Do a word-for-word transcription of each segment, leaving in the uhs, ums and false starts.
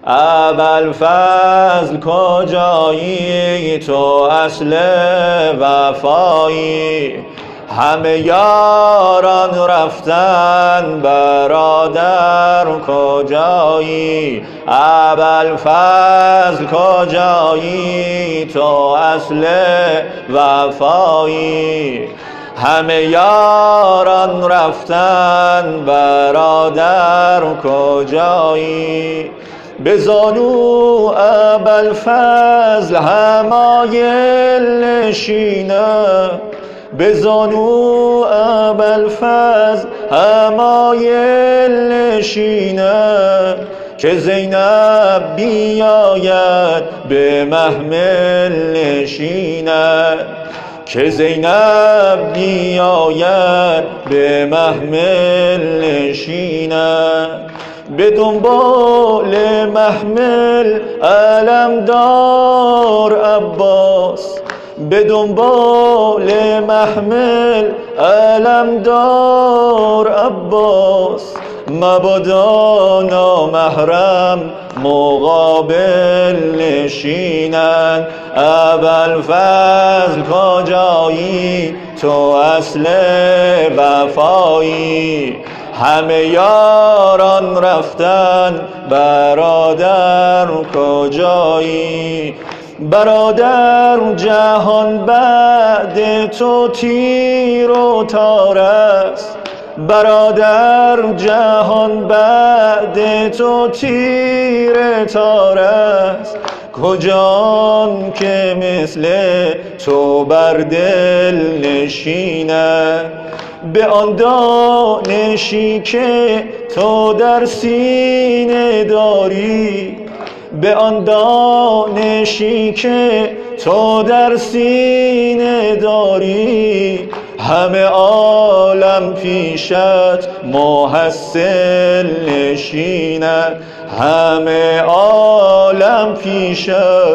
ابوالفضل کجایی تو اصل وفایی، همه یاران رفتن برادر کجایی، ابوالفضل کجایی تو اصل وفایی، همه یاران رفتن برادر کجایی، به زانو ابوالفضل حمایل نشینه، به زانو ابوالفضل حمایل نشینه، که زینب بیاید به محمل نشیند، که زینب بیاید به محمل نشیند، به دنبال محمل علمدار عباس، به دنبال محمل علمدار عباس، مبادا نامحرم مقابل نشینند، ابوالفضل کجایی تو اصل وفایی، همه یاران رفتن برادر کجایی، برادر جهان بعد تو تیر و تار است، برادر جهان بعد تو تیر تار است، کجان که مثل تو بر دل نشیند، به آن دانشی که تو در سینه داری، به آن دانشی که تو در سینه داری، همه عالم پیشت محصل نشیند، همه عالم پیشت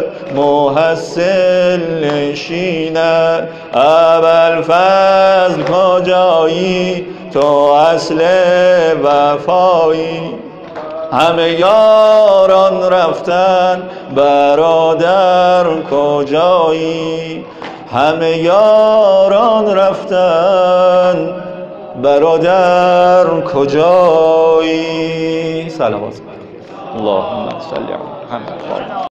محصل نشیند، ابوالفضل کجایی تو اصل وفایی، همه یاران رفتن برادر کجایی، همه یاران رفتن برادر کجایی. سلام اللهم صل علی محمد.